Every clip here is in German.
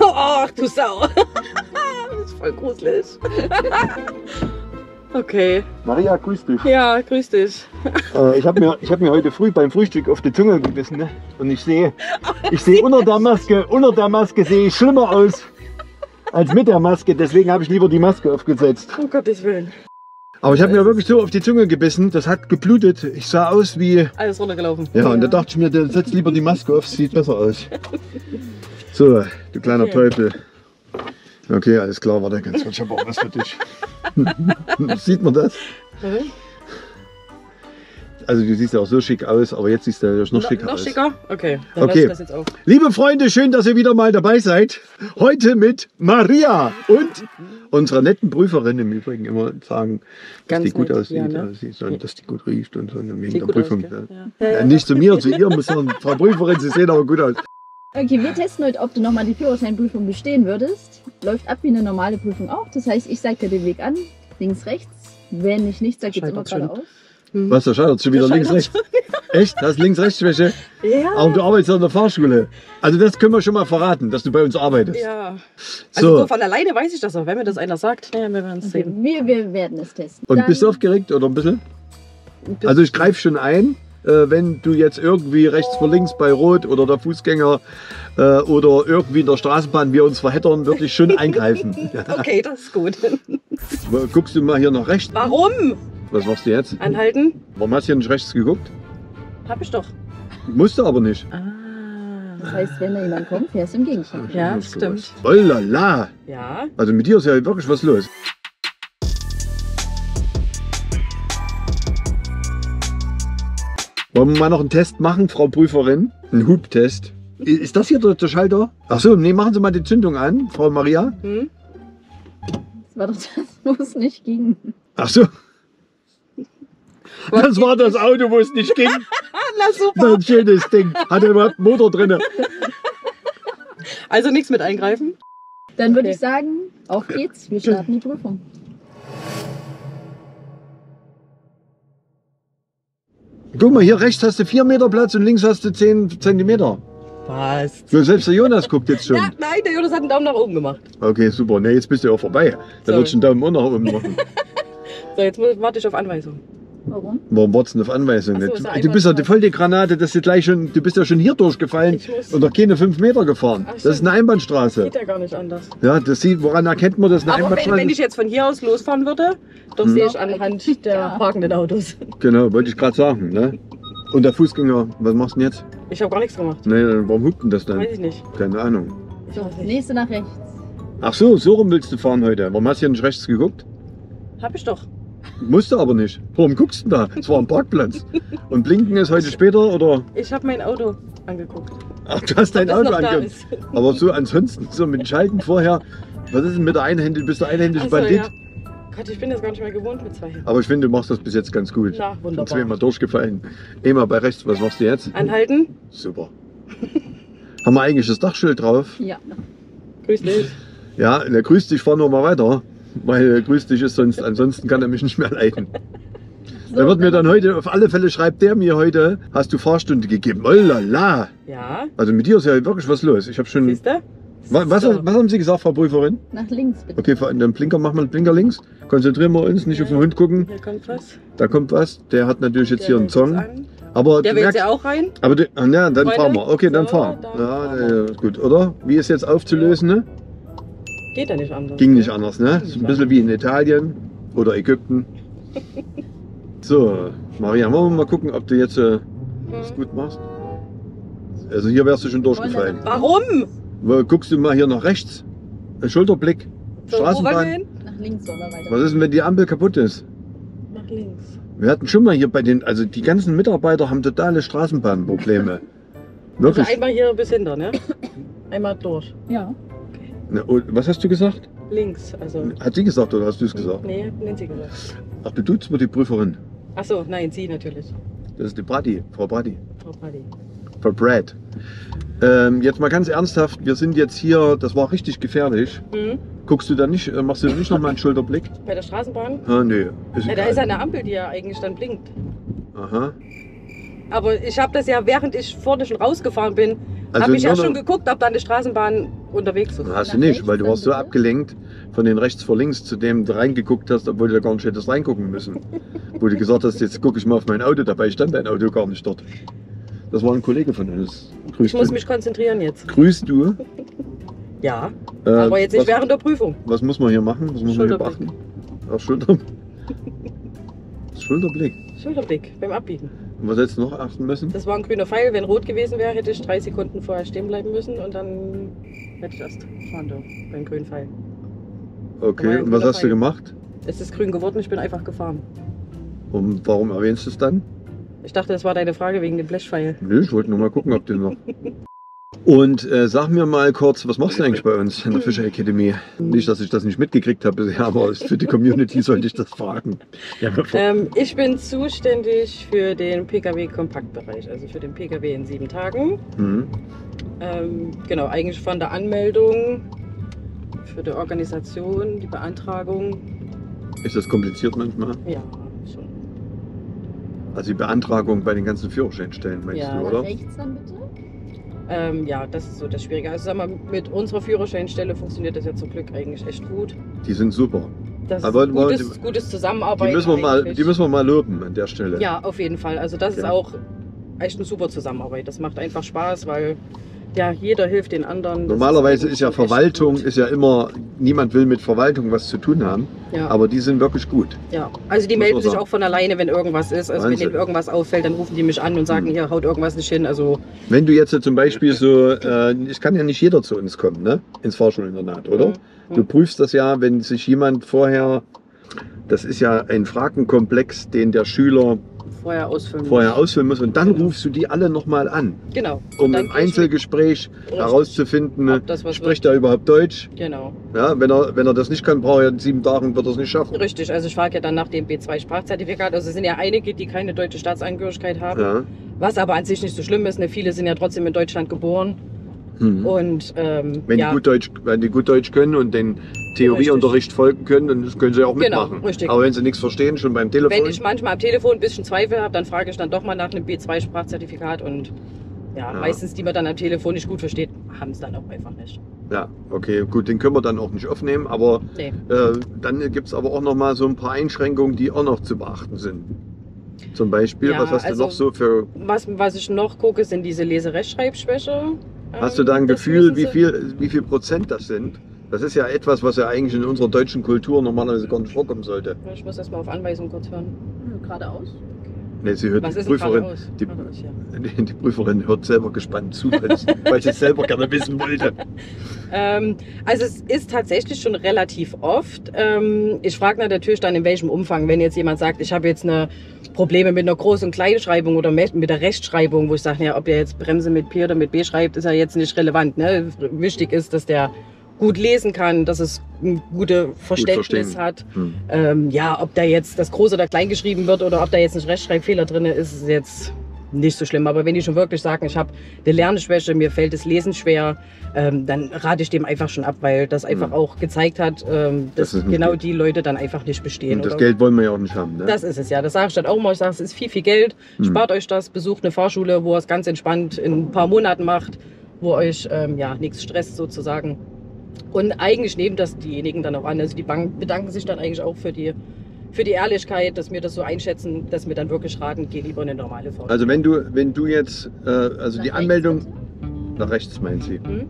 Ach du Sau. Das ist voll gruselig. Okay. Maria, grüß dich. Ja, grüß dich. Ich hab mir heute früh beim Frühstück auf die Zunge gebissen, ne? Und ich sehe unter der Maske sehe ich schlimmer aus als mit der Maske. Deswegen habe ich lieber die Maske aufgesetzt. Um Gottes Willen. Aber ich habe mir wirklich so auf die Zunge gebissen, das hat geblutet. Ich sah aus wie... Alles runtergelaufen. Ja, und da dachte ich mir, setz lieber die Maske auf, sieht besser aus. So, du kleiner Teufel. Okay, alles klar, warte, ganz kurz, ich habe auch was für dich. Sieht man das? Mhm. Also du siehst ja auch so schick aus, aber jetzt siehst du ja noch schicker aus. Noch schicker? Okay, dann lass Okay. ich das jetzt auf. Liebe Freunde, schön, dass ihr wieder mal dabei seid. Heute mit Maria und unserer netten Prüferin im Übrigen immer sagen, dass Ganz die gut nett, aussieht, ja, ne? und dass die gut riecht und so wegen Sieht der gut Prüfung. aus, gell? Ja. Ja, nicht zu mir, zu ihr muss sagen, Frau Prüferin, Sie sehen aber gut aus. Okay, wir testen heute, ob du nochmal die Führerscheinprüfung bestehen würdest. Läuft ab wie eine normale Prüfung auch. Das heißt, ich sage dir den Weg an, links, rechts. Wenn ich nichts sage, geht es immer Scheitert schon. geradeaus. Was, da scheitert schon wieder links, rechts? Echt? Hast Links-Rechts-Schwäche? Ja. Aber du arbeitest an der Fahrschule. Also das können wir schon mal verraten, dass du bei uns arbeitest. Ja. Also So. so von alleine weiß ich das auch. Wenn mir das einer sagt, naja, wir werden es Okay, sehen. wir werden es testen. Und Dann- bist du aufgeregt oder ein bisschen? Also ich greife schon ein, wenn du jetzt irgendwie rechts vor links bei Rot oder der Fußgänger oder irgendwie in der Straßenbahn wir uns verheddern, würde ich schon eingreifen. Okay, das ist gut. Guckst du mal hier nach rechts? Warum? Was machst du jetzt? Anhalten? Warum hast du hier nicht rechts geguckt? Hab ich doch. Musst du aber nicht. Das heißt, wenn da jemand kommt, fährst du im Gegenstand. Ja, das stimmt. Oh la la. Ja. Also mit dir ist ja wirklich was los. Wollen wir mal noch einen Test machen, Frau Prüferin? Einen Hubtest. Ist das hier der Schalter? Ach so, nee, machen Sie mal die Zündung an, Frau Maria. Hm? Das war doch das, wo es nicht ging. Ach so. Das war das Auto, wo es nicht ging. Na super. Ein schönes Ding. Hat er überhaupt einen Motor drin? Also nichts mit eingreifen? Dann würde Okay. ich sagen, auf geht's, wir starten die Prüfung. Guck mal, hier rechts hast du 4 Meter Platz und links hast du 10 Zentimeter. Was? So, selbst der Jonas guckt jetzt schon. Ja, nein, der Jonas hat einen Daumen nach oben gemacht. Okay, super. Ne, jetzt bist du ja auch vorbei. Da So. wird schon Daumen auch nach oben machen. So, jetzt warte ich auf Anweisung. Warum? Warum wartest du denn auf Anweisung? Ach so, nicht? ist ja Du bist ja einfach die voll die Granate, dass du gleich schon, du bist ja schon hier durchgefallen Ich muss- und noch keine 5 Meter gefahren. Ach Das so. ist eine Einbahnstraße. Geht ja gar nicht anders. Ja, das sieht, woran erkennt man das? Eine Aber Einbahnstraße? wenn ich jetzt von hier aus losfahren würde, doch sehe ich anhand der Ja. parkenden Autos. Genau, wollte ich gerade sagen. Ne? Und der Fußgänger, was machst du denn jetzt? Ich habe gar nichts gemacht. Nee, warum hupt denn das dann? Weiß ich nicht. Keine Ahnung. Ich weiß nicht. Nächste nach rechts. Ach so, so rum willst du fahren heute. Warum hast du hier nicht rechts geguckt? Hab ich doch. Musst du aber nicht. Warum guckst du denn da? Es war ein Parkplatz. Und blinken ist heute später oder? Ich habe mein Auto angeguckt. Ach, du hast dein das Auto noch da angeguckt. ist. Aber so ansonsten, so mit Schalten vorher. Was ist denn mit der Einhändigen? Bist du einhändig Ach so, Bandit? ja. Gott, ich bin das gar nicht mehr gewohnt mit 2 Händen. Aber ich finde, du machst das bis jetzt ganz gut. Na, Bin wunderbar. zweimal durchgefallen. Immer bei rechts, was machst du jetzt? Anhalten. Super. Haben wir eigentlich das Dachschild drauf? Ja. Grüß dich. Ja, der grüßt dich, fahr nur mal weiter. Weil grüß dich ist sonst, ansonsten kann er mich nicht mehr leiden. Der wird mir dann heute, auf alle Fälle schreibt der mir heute, hast du Fahrstunde gegeben. Oh la la. Ja, Also mit dir ist ja wirklich was los. Ich habe schon. siehst du? Was haben Sie gesagt, Frau Prüferin? Nach links bitte. Okay, den Blinker, machen wir den Blinker links. Konzentrieren wir uns, nicht auf den Hund gucken. Hier kommt was. Da kommt was. Der hat natürlich jetzt Der hier einen hält Zong. uns an. Aber Der du will merkst, ja auch rein. aber ja, dann Freunde. fahren wir. Okay, dann So, fahren. dann Ja, fahren wir. ist gut, oder? Wie ist jetzt aufzulösen? Ne? Geht ja nicht anders. Ging nicht ne? anders, ne? Ist ein bisschen wie in Italien oder Ägypten. So, Maria, wollen wir mal gucken, ob du jetzt das gut machst. Also hier wärst du schon durchgefallen. Warum? Guckst du mal hier nach rechts? Schulterblick, So, wo wollen wir Straßenbahn. hin? Nach links soll er weiter. Was ist denn, wenn die Ampel kaputt ist? Nach links. Wir hatten schon mal hier bei den, also die ganzen Mitarbeiter haben totale Straßenbahnprobleme. Also Wirklich. einmal hier bis hinter, ne? Einmal durch. Ja. Na, und was hast du gesagt? Links, also. Hat sie gesagt oder hast du es gesagt? Nee, hat Nancy gesagt. Ach, du duzt mir die Prüferin. Achso, nein, sie natürlich. Das ist die Brady, Frau Brady. Frau Paddy. Frau Brad. Jetzt mal ganz ernsthaft, wir sind jetzt hier, das war richtig gefährlich. Mhm. Guckst du da nicht, machst du nicht noch mal einen Schulterblick? Bei der Straßenbahn? Ah, nee. Ist Ja, da egal. ist ja eine Ampel, die ja eigentlich dann blinkt. Aha. Aber ich habe das ja, während ich vorne schon rausgefahren bin, Also Habe ich ja nur schon noch- geguckt, ob da eine Straßenbahn unterwegs ist. Hast du Nach nicht, weil du rechts warst so dann bitte? abgelenkt von den rechts vor links, zu dem du reingeguckt hast, obwohl du da gar nicht hättest reingucken müssen. Wo du gesagt hast, jetzt gucke ich mal auf mein Auto, dabei stand dein Auto gar nicht dort. Das war ein Kollege von uns. Grüß Ich muss du. mich konzentrieren jetzt. Grüßt du. Ja, aber jetzt nicht was, während der Prüfung. was muss man hier machen? Was muss man hier Schulterblick. beachten? Ach, Schulter. Schulterblick. Schulterblick beim Abbiegen. Und was hättest du noch achten müssen? Das war ein grüner Pfeil. Wenn rot gewesen wäre, hätte ich 3 Sekunden vorher stehen bleiben müssen und dann hätte ich erst fahren dürfen beim grünen Pfeil. Okay, und was hast du gemacht? Es ist grün geworden, ich bin einfach gefahren. Und warum erwähnst du es dann? Ich dachte, das war deine Frage wegen dem Blechpfeil. Nö, ich wollte nur mal gucken, ob du noch. Und sag mir mal kurz, was machst du eigentlich bei uns in der Fischer Academy? Nicht, dass ich das nicht mitgekriegt habe bisher, aber für die Community sollte ich das fragen. Ja, Ich bin zuständig für den Pkw-Kompaktbereich, also für den Pkw in 7 Tagen. mhm. Genau, eigentlich von der Anmeldung, für die Organisation, die Beantragung. Ist das kompliziert manchmal? Ja, schon. Also die Beantragung bei den ganzen Führerscheinstellen, meinst Ja. du, Nach oder? rechts dann bitte? Ja, das ist so das Schwierige. Also sag mal, mit unserer Führerscheinstelle funktioniert das ja zum Glück eigentlich echt gut. Die sind super. Das Aber ist gutes Die Zusammenarbeiten. müssen, eigentlich. die müssen wir mal loben an der Stelle. Ja, auf jeden Fall. Also das ist Okay. auch echt eine super Zusammenarbeit. Das macht einfach Spaß, weil ja, jeder hilft den anderen. Das Normalerweise ist ja eigentlich echt Verwaltung, gut. ist ja immer, niemand will mit Verwaltung was zu tun haben, Ja, aber die sind wirklich gut. ja. Also die muss melden man sich sagen. auch von alleine, wenn irgendwas ist. Also Wahnsinn. wenn denen irgendwas auffällt, dann rufen die mich an und sagen, Mhm. hier haut irgendwas nicht hin. Also Wenn du jetzt zum Beispiel so, es kann ja nicht jeder zu uns kommen, ne? Ins Fahrschulinternat, oder? Mhm. Du prüfst das ja, wenn sich jemand vorher, das ist ja ein Fragenkomplex, den der Schüler vorher ausfüllen. vorher ausfüllen muss und dann Genau. rufst du die alle nochmal an, Genau. um Und dann im gehe ich Einzelgespräch Richtig. herauszufinden, Ob das was spricht er überhaupt Deutsch? mit- Genau. Ja, wenn er das nicht kann, braucht er in 7 Tagen, wird er es nicht schaffen. Richtig. Also ich frage ja dann nach dem B2-Sprachzertifikat. Also es sind ja einige, die keine deutsche Staatsangehörigkeit haben. Ja. Was aber an sich nicht so schlimm ist. Ne? Viele sind ja trotzdem in Deutschland geboren. Mhm. Und Wenn ja. die gut Deutsch können und den Theorieunterricht folgen können, dann können sie auch Genau, mitmachen. richtig. Aber wenn sie nichts verstehen, schon beim Telefon. Wenn ich manchmal am Telefon ein bisschen Zweifel habe, dann frage ich dann doch mal nach einem B2-Sprachzertifikat und ja, Ja. meistens, die man dann am Telefon nicht gut versteht, haben es dann auch einfach nicht. Ja, okay, gut, den können wir dann auch nicht aufnehmen, aber Nee. dann gibt es aber auch noch mal so ein paar Einschränkungen, die auch noch zu beachten sind. Zum Beispiel, Ja, was hast also- du noch so für, Was ich noch gucke, sind diese Lese-Rechtschreibschwäche. hast du da ein Das Gefühl, müssen sie- wie viel Prozent das sind? Das ist ja etwas, was ja eigentlich in unserer deutschen Kultur normalerweise gar nicht vorkommen sollte. Ich muss erst mal auf Anweisung kurz hören. Geradeaus? Nee, sie hört Was die ist denn Prüferin, geradeaus? die, Geradeaus, ja. die Prüferin hört selber gespannt zu, weil sie es selber gerne wissen wollte. Also es ist tatsächlich schon relativ oft. Ich frage natürlich dann, in welchem Umfang. Wenn jetzt jemand sagt, ich habe jetzt Probleme mit einer Groß- und Kleinschreibung oder mit der Rechtschreibung, wo ich sage, ja, ob der jetzt Bremse mit P oder mit B schreibt, ist ja jetzt nicht relevant. Ne? Wichtig ist, dass der gut lesen kann, dass es ein gutes Verständnis verstehen. hat. Hm. Ja, ob da jetzt das groß oder klein geschrieben wird oder ob da jetzt ein Rechtschreibfehler drin ist, ist jetzt nicht so schlimm. Aber wenn die schon wirklich sagen, ich habe eine Lernschwäche, mir fällt das Lesen schwer, dann rate ich dem einfach schon ab, weil das einfach auch gezeigt hat, Das dass ist nicht genau gut. die Leute dann einfach nicht bestehen. Und das oder? Geld wollen wir ja auch nicht haben. Ne? Das ist es ja. Das sage ich dann auch mal. Ich sage, es ist viel, viel Geld. Spart euch das, besucht eine Fahrschule, wo ihr es ganz entspannt in ein paar Monaten macht, wo euch nichts stresst sozusagen. Und eigentlich nehmen das diejenigen dann auch an. Also die Banken bedanken sich dann eigentlich auch für die Ehrlichkeit, dass wir das so einschätzen, dass wir dann wirklich raten, geh lieber in eine normale Fahrschule. Also wenn du jetzt, also Nach die rechts Anmeldung, bitte? nach rechts meint sie. Hm?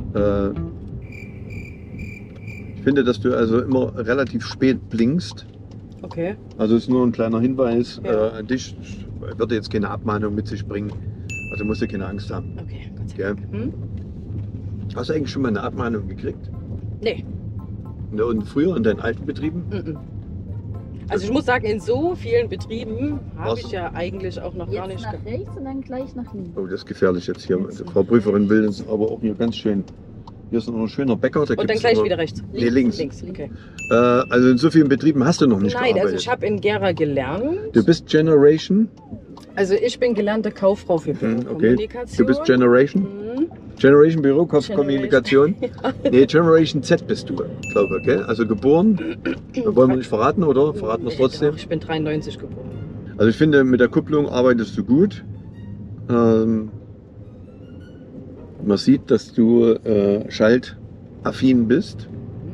Ich finde, dass du also immer relativ spät blinkst. Okay. Also ist nur ein kleiner Hinweis Ja. an dich. Würde jetzt keine Abmahnung mit sich bringen. Also musst du keine Angst haben. Okay, Gott sei Gell? Dank. Hm? Hast du eigentlich schon mal eine Abmahnung gekriegt? Nee. Und früher in deinen alten Betrieben? Mhm. Also ich muss sagen, in so vielen Betrieben habe Was? ich ja eigentlich auch noch gar Jetzt nicht. nach rechts und dann gleich nach links. Oh, das ist gefährlich jetzt hier. Die Frau Prüferin will uns aber auch hier ganz schön. Hier ist noch ein schöner Bäcker. Da Und dann gibt's gleich aber- wieder rechts. Nee, links. Links, okay. Also in so vielen Betrieben hast du noch nicht Nein, gearbeitet. also ich habe in Gera gelernt. Du bist Generation? Also ich bin gelernte Kauffrau für Okay. Bürokommunikation. Du bist Generation? Mhm. Generation Büro, Kommunikation? Nee, Generation Z bist du, glaube ich. Gell? Also geboren, wollen wir nicht verraten, oder? Verraten wir es trotzdem? Ich bin 93 geboren. Also ich finde, mit der Kupplung arbeitest du gut. Man sieht, dass du schaltaffin bist.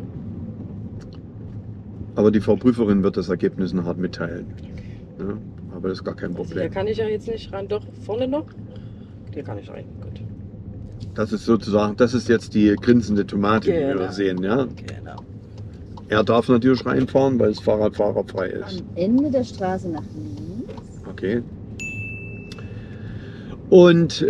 Aber die Frau Prüferin wird das Ergebnis nachher mitteilen. Ja, aber das ist gar kein Also hier Problem. kann ich ja jetzt nicht rein. Doch, vorne noch? Hier kann ich rein. Gut. Das ist sozusagen, das ist jetzt die grinsende Tomate, die Genau. wir sehen. Ja? Genau. Er darf natürlich reinfahren, weil es fahrradfahrerfrei ist. Am Ende der Straße nach links. Okay. Und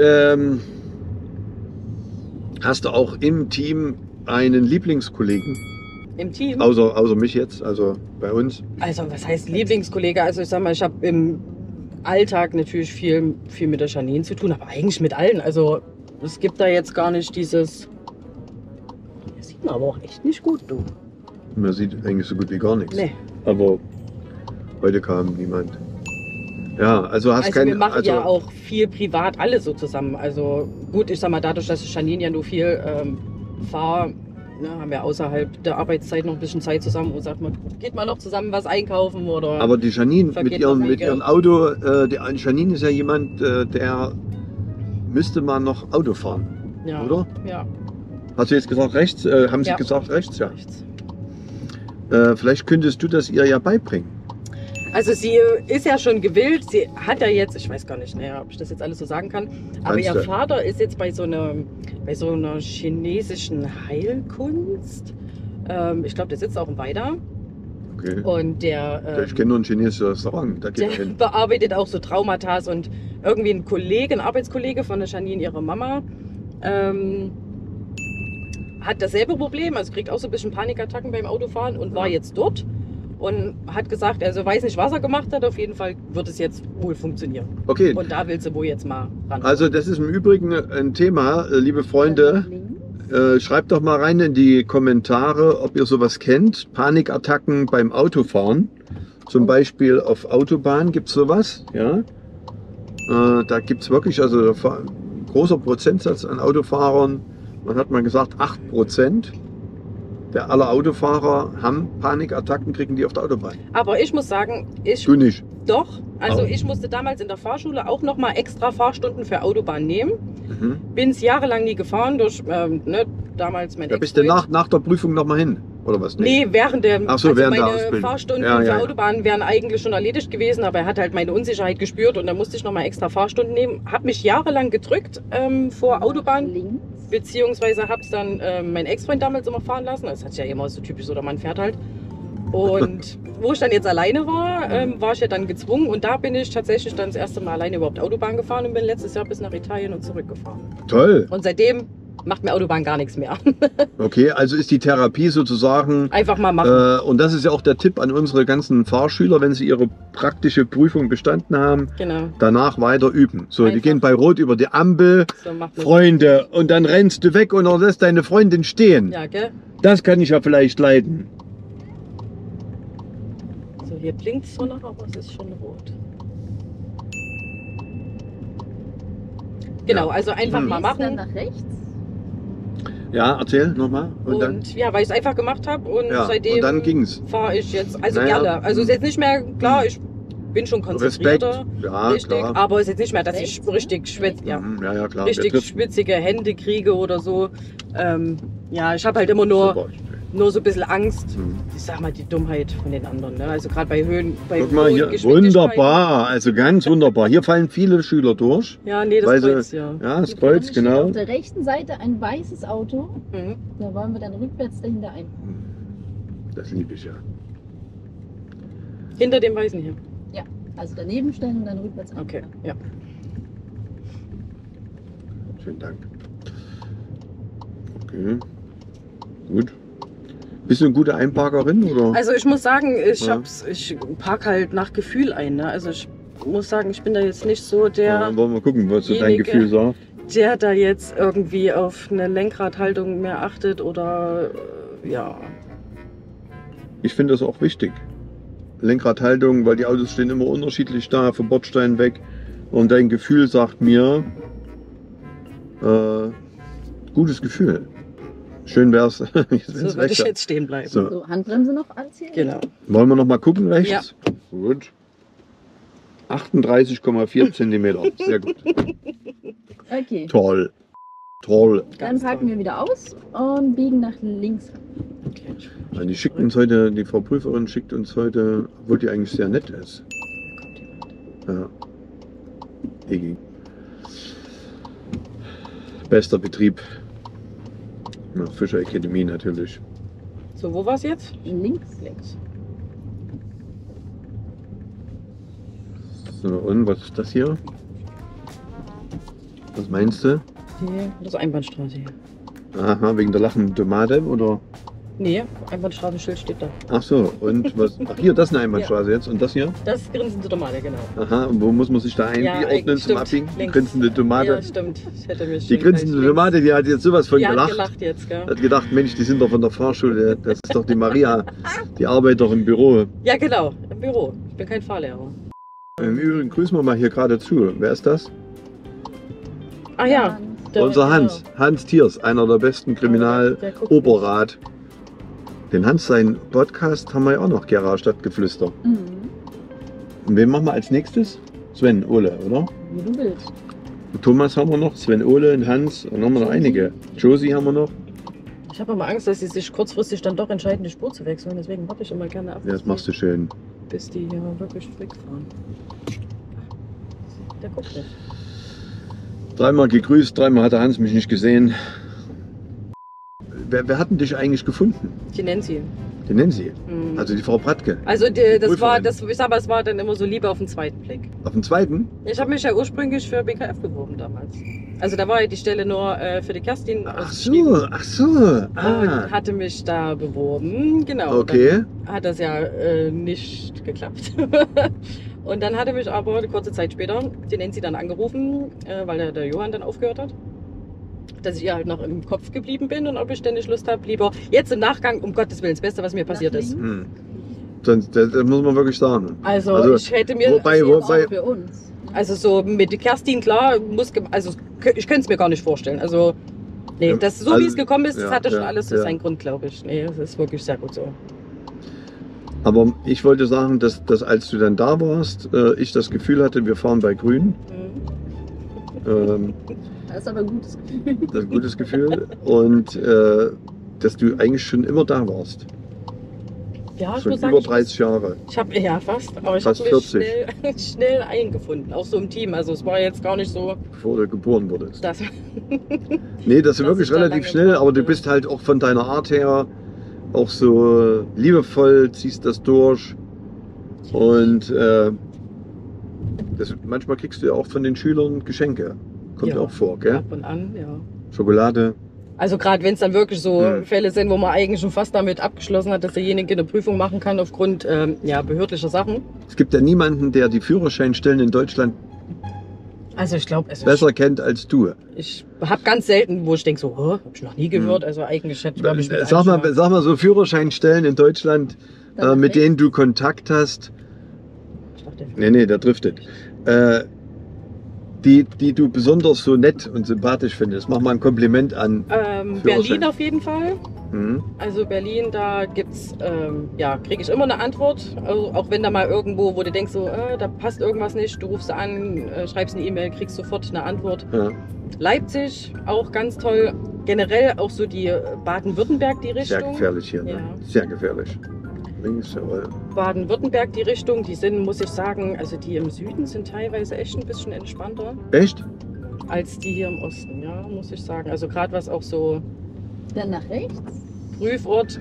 hast du auch im Team einen Lieblingskollegen? Im Team? Außer mich jetzt, also bei uns. Also, was heißt Lieblingskollege? Also, ich sag mal, ich habe im Alltag natürlich viel mit der Janine zu tun, aber eigentlich mit allen. Also, es gibt da jetzt gar nicht dieses. Das sieht man aber auch echt nicht gut, du. Man sieht eigentlich so gut wie gar nichts. Nee. Aber heute kam niemand. Ja, also hast Also, kein. wir machen Also, ja auch viel privat alle so zusammen. Also, gut, ich sag mal, dadurch, dass ich Janine ja nur viel fahre, ne, haben wir außerhalb der Arbeitszeit noch ein bisschen Zeit zusammen und sagt man, geht mal noch zusammen was einkaufen oder. aber die Janine mit Vergeht ihrem, noch mit Wege. ihrem Auto, die Janine ist ja jemand, der müsste mal noch Auto fahren, ja, oder? Ja. Hast du jetzt gesagt rechts? Haben Sie Ja. gesagt rechts? Ja. Rechts. Vielleicht könntest du das ihr ja beibringen. Also sie ist ja schon gewillt, sie hat ja jetzt, ich weiß gar nicht, naja, ob ich das jetzt alles so sagen kann, aber Kannst ihr du. Vater ist jetzt bei so einer chinesischen Heilkunst. Ich glaube, der sitzt auch in Weida Okay. und der, Ich kenne nur ein chinesisches Restaurant, da geht er der hin. bearbeitet auch so Traumata und irgendwie ein Arbeitskollege von der Janine, ihrer Mama, hat dasselbe Problem, also kriegt auch so ein bisschen Panikattacken beim Autofahren und war jetzt dort und hat gesagt, also weiß nicht, was er gemacht hat, auf jeden Fall wird es jetzt wohl funktionieren. Okay, Und da will sie wohl jetzt mal ran. also das ist im Übrigen ein Thema, liebe Dann Freunde. nach links. Schreibt doch mal rein in die Kommentare, ob ihr sowas kennt. Panikattacken beim Autofahren. Zum Beispiel auf Autobahn gibt es sowas. Ja? Da gibt es wirklich also ein großer Prozentsatz an Autofahrern. Man hat mal gesagt, 8% der aller Autofahrer haben Panikattacken, kriegen die auf der Autobahn. Aber ich muss sagen, Du nicht. doch, also Oh. ich musste damals in der Fahrschule auch nochmal extra Fahrstunden für Autobahn nehmen. Mhm. Bin es jahrelang nie gefahren, durch damals mein Da bist du nach der Prüfung nochmal hin, oder was? Nee, während der, Ach so, also während der meine Ausbildung. Fahrstunden Ja, für ja, ja. Autobahnen wären eigentlich schon erledigt gewesen, aber er hat halt meine Unsicherheit gespürt und da musste ich nochmal extra Fahrstunden nehmen. Hab mich jahrelang gedrückt vor Autobahn, Links. beziehungsweise hab's dann mein Ex-Freund damals immer fahren lassen. Das hat ja immer so typisch so, der Mann fährt halt. Und wo ich dann jetzt alleine war, war ich ja dann gezwungen und da bin ich tatsächlich dann das erste Mal alleine überhaupt Autobahn gefahren und bin letztes Jahr bis nach Italien und zurückgefahren. Toll. Und seitdem macht mir Autobahn gar nichts mehr. Okay, also ist die Therapie sozusagen. Einfach mal machen. Und das ist ja auch der Tipp an unsere ganzen Fahrschüler, wenn sie ihre praktische Prüfung bestanden haben, Genau. danach weiter üben. So, die Einfach. gehen bei Rot über die Ampel, So macht man- Freunde, und dann rennst du weg und dann lässt deine Freundin stehen. Ja, gell? Das kann ich ja vielleicht leiden. So, hier blinkt es so noch, aber es ist schon rot. Genau, also einfach mal Links, dann machen. nach rechts. Ja, erzähl nochmal. Und ja, weil ich es einfach gemacht habe und Ja, seitdem und dann ging's. fahre ich jetzt, also Naja, gerne. Also ist jetzt nicht mehr, klar, ich bin schon Respekt. konzentrierter, Ja, richtig, klar. aber es ist jetzt nicht mehr, dass ich Rechts, ne? richtig schwitze, ja, Ja, ja, klar. richtig Betrifft- schwitzige Hände kriege oder so. Ja, ich habe halt immer nur so ein bisschen Angst. Mhm. Ich sag mal, die Dummheit von den anderen. Ne? Also gerade bei Höhen, bei Guck mal hohen hier, Geschwindigkeiten. wunderbar, also ganz wunderbar. Hier fallen viele Schüler durch. Ja, nee, das Weil sie- Kreuz, ja. Ja, das Hier vorne Kreuz, steht genau. Auf der rechten Seite ein weißes Auto. Mhm. Da wollen wir dann rückwärts dahinter ein. Das liebe ich ja. Hinter dem Weißen hier. Also daneben stellen und dann rückwärts ein. Okay, ja. Schönen Dank. Okay. Gut. Bist du eine gute Einparkerin, oder? Also ich muss sagen, Ja. ich park halt nach Gefühl ein. Ne? Also ich muss sagen, ich bin da jetzt nicht so Ja, wollen wir gucken, was so dein derjenige- Gefühl sagt. der da jetzt irgendwie auf eine Lenkradhaltung mehr achtet oder ja. Ich finde das auch wichtig. Lenkradhaltung, weil die Autos stehen immer unterschiedlich da, vom Bordstein weg. Und dein Gefühl sagt mir, gutes Gefühl. Schön wär's, jetzt So wenn's würde ich rechts hat. jetzt stehen bleiben. So. So, Handbremse noch anziehen? Genau. Wollen wir noch mal gucken rechts? Gut. 38,4 Zentimeter. Sehr gut. Okay. Toll. Toll. Dann parken wir wieder aus und biegen nach links. Okay. Ja, die schickt uns heute, die Frau Prüferin schickt uns heute, obwohl die eigentlich sehr nett ist. Ja. Egi. Bester Betrieb. Ja, Fischer Akademie natürlich. So, wo war's jetzt? Links. Links. So, und was ist das hier? Was meinst du? Das ist Einbahnstraße hier. Aha, wegen der lachenden Tomate oder? Nee, Einbahnstraßenschild steht da. Ach so, und was? Ach hier, das ist eine Einbahnstraße jetzt und das hier? Das ist grinsende Tomate, genau. Aha, und wo muss man sich da einordnen zum stimmt. Abbiegen? Die Links. grinsende Tomate. Ja, stimmt. Ich hätte mich Die schon grinsende gleich Tomate, die hat jetzt sowas von links- Die hat gelacht. gelacht jetzt, gell? Hat gedacht, Mensch, die sind doch von der Fahrschule, das ist doch die Maria, die arbeitet doch im Büro. Ja, genau. Im Büro. Ich bin kein Fahrlehrer. Im Übrigen grüßen wir mal hier gerade zu. Wer ist das? Ah ja. Unser Hans, Hans Thiers, einer der besten Der guckt Kriminaloberrat. Den Hans, seinen Podcast haben wir ja auch noch, Gera Stadtgeflüster. Mhm. Und wen machen wir als nächstes? Sven, Ole, oder? Wie du willst. Und Thomas haben wir noch, Sven, Ole und Hans, und dann haben wir noch einige. Josie haben wir noch. Ich habe immer Angst, dass sie sich kurzfristig dann doch entscheiden, die Spur zu wechseln. Deswegen warte ich immer gerne ab, Ja, das machst du schön. bis die hier wirklich wegfahren. Der guckt nicht. Dreimal gegrüßt, dreimal hat der Hans mich nicht gesehen. Wer hat denn dich eigentlich gefunden? Die Nancy. Die Nancy, Mhm. also die Frau Pratke. Also das Prüferin. war, ich sag mal, es war dann immer so Liebe auf den zweiten Blick. Auf den zweiten? Ich habe mich ja ursprünglich für BKF beworben damals. Also da war ja die Stelle nur für die Kerstin Ach ausgeschrieben. so, ach so. Und Ah, hatte mich da beworben, genau. okay. Dann hat das ja nicht geklappt. Und dann hatte mich aber eine kurze Zeit später die Nancy dann angerufen, weil der Johann dann aufgehört hat, dass ich ihr halt noch im Kopf geblieben bin und ob ich denn nicht Lust habe, lieber jetzt im Nachgang, um Gottes Willen, das Beste, was mir passiert ist. Hm. Das muss man wirklich sagen. Also ich hätte mir, Auch für uns. also so mit Kerstin, klar, also ich könnte es mir gar nicht vorstellen. Also nee, das, so wie es gekommen ist, das ja, hatte schon ja, alles ja. seinen Grund, glaube ich. Nee, das ist wirklich sehr gut so. Aber ich wollte sagen, dass als du dann da warst, ich das Gefühl hatte, wir fahren bei Grün. Mhm. Das ist aber ein gutes Gefühl. Das ist ein gutes Gefühl. Und dass du eigentlich schon immer da warst. Ja, ich Schon muss über sagen, 30 Jahre. ich habe ja fast, aber ich habe Fast mich 40. schnell eingefunden, auch so im Team. Also es war jetzt gar nicht so, Bevor du geboren wurdest. dass Nee, das ist dass wirklich ich da relativ lange schnell, aber du brauchte. bist halt auch von deiner Art her auch so liebevoll, ziehst das durch. Und manchmal kriegst du ja auch von den Schülern Geschenke. Kommt Ja. auch vor, gell? ab und an, ja. Schokolade. Also gerade wenn es dann wirklich so Hm. Fälle sind, wo man eigentlich schon fast damit abgeschlossen hat, dass derjenige eine Prüfung machen kann aufgrund behördlicher Sachen. Es gibt ja niemanden, der die Führerscheinstellen in Deutschland Also ich glaube, besser kennt als du. ich habe ganz selten, wo ich denke so, habe ich noch nie gehört. Also eigentlich hätte ich, glaube ich, mit Sag einem mal so Führerscheinstellen in Deutschland, Dann mit rechts. denen du Kontakt hast. Ich dachte, Nee, der driftet. Die du besonders so nett und sympathisch findest. Mach mal ein Kompliment an. Führerschein. Berlin auf jeden Fall. Mhm. Also Berlin, da gibt's, kriege ich immer eine Antwort. Also auch wenn da mal irgendwo, wo du denkst so, da passt irgendwas nicht, du rufst an, schreibst eine E-Mail, kriegst sofort eine Antwort. Ja. Leipzig, auch ganz toll. Generell auch so die Baden-Württemberg, die Sehr Richtung. gefährlich hier. Ne? Ja. Sehr gefährlich. Links, jawohl. Baden-Württemberg, die Richtung, die sind, muss ich sagen, also die im Süden sind teilweise echt ein bisschen entspannter Echt? als die hier im Osten, ja, muss ich sagen. Also gerade was auch so Dann nach rechts. Prüfort,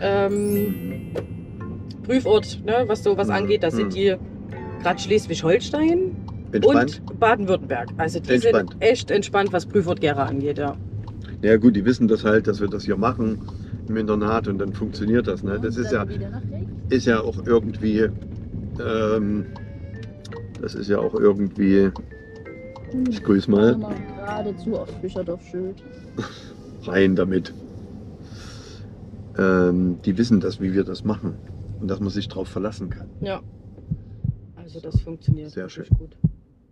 ne, was sowas angeht, da sind die gerade Schleswig-Holstein Entspannt? und Baden-Württemberg. Also die Entspannt. sind echt entspannt, was Prüfort-Gera angeht, ja. Ja gut, die wissen das halt, dass wir das hier machen im Internat und dann funktioniert das. Ne? Das ist ja, Dann wieder nach rechts. ist ja auch irgendwie, ich grüße mal, Fahren wir geradezu aufs Bischerdorf-Schild. rein damit. Die wissen das, wie wir das machen und dass man sich darauf verlassen kann. Ja. Also das funktioniert Sehr wirklich schön. gut.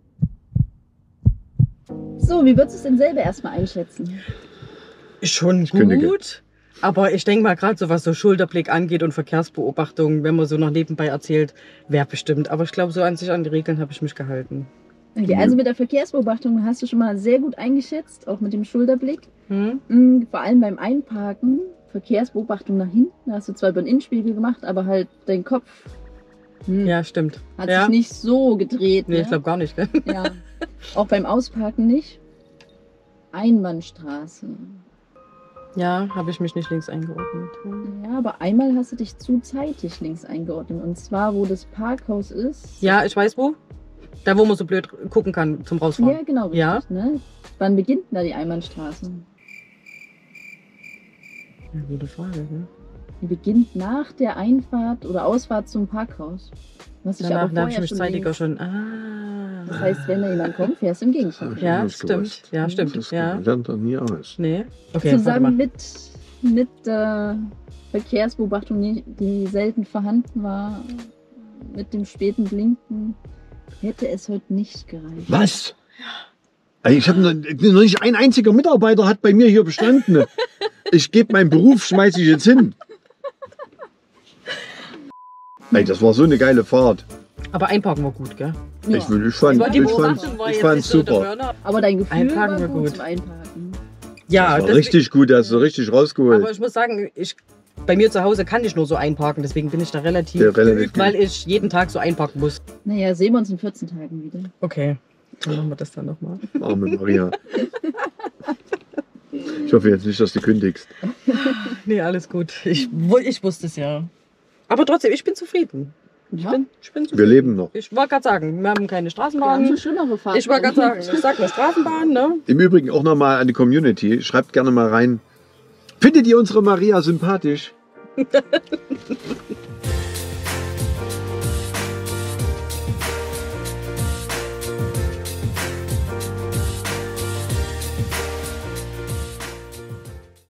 So, wie würdest du es denn selber erstmal einschätzen? Schon kündige. gut. Aber ich denke mal, gerade so was so Schulterblick angeht und Verkehrsbeobachtung, wenn man so noch nebenbei erzählt, wäre bestimmt. Aber ich glaube, so an sich an die Regeln habe ich mich gehalten. Okay, also mit der Verkehrsbeobachtung hast du schon mal sehr gut eingeschätzt, auch mit dem Schulterblick. Hm? Vor allem beim Einparken, Verkehrsbeobachtung nach hinten, hast du zwar über den Innenspiegel gemacht, aber halt dein Kopf Ja, stimmt. hat Ja. sich nicht so gedreht. Nee, Ne? ich glaube gar nicht. Gell? Ja. Auch beim Ausparken nicht. Einbahnstraße. Ja, habe ich mich nicht links eingeordnet. Ja, aber einmal hast du dich zu zeitig links eingeordnet. Und zwar, wo das Parkhaus ist. Ja, ich weiß wo. Da, wo man so blöd gucken kann zum Rausfahren. Ja, genau. Richtig, Ja. ne? Wann beginnt denn da die Einbahnstraße? Ja, gute Frage. Ne? Die beginnt nach der Einfahrt oder Ausfahrt zum Parkhaus. Was ich Danach aber habe ich vorher mich schon zeitiger links. schon. Das heißt, wenn da jemand kommt, fährst du im Gegenstand. Ja, Das stimmt. gewusst. Ja, stimmt. Das Ja. lernt er nie aus. Nee. Okay, warte Zusammen mal. mit der Verkehrsbeobachtung, die selten vorhanden war, mit dem späten Blinken, hätte es heute nicht gereicht. Was? Also ich habe noch nicht ein einziger Mitarbeiter hat bei mir hier bestanden. Ich gebe meinen Beruf, schmeiße ich jetzt hin. Ey, das war so eine geile Fahrt. Aber einparken war gut, gell? Ja. Ich fand's super. Aber dein Gefühl Einparken war war gut gut. zum Einparken. Ja, Das war richtig gut, hast du richtig rausgeholt. aber ich muss sagen, bei mir zu Hause kann ich nur so einparken, deswegen bin ich da relativ, Ja, relativ geübt, weil ich jeden Tag so einparken muss. Naja, sehen wir uns in 14 Tagen wieder. Okay, dann machen wir das dann nochmal. Arme Maria. Ich hoffe jetzt nicht, dass du kündigst. Nee, alles gut. Ich wusste es ja. Aber trotzdem, ich bin zufrieden. Ich bin zufrieden. Wir leben noch. Ich wollte gerade sagen, wir haben keine Wir haben Straßenbahn. schon schlimmere Fahrten. Ich wollte gerade sagen, ich sag eine Straßenbahn, ne? Im Übrigen auch nochmal an die Community. Schreibt gerne mal rein. Findet ihr unsere Maria sympathisch?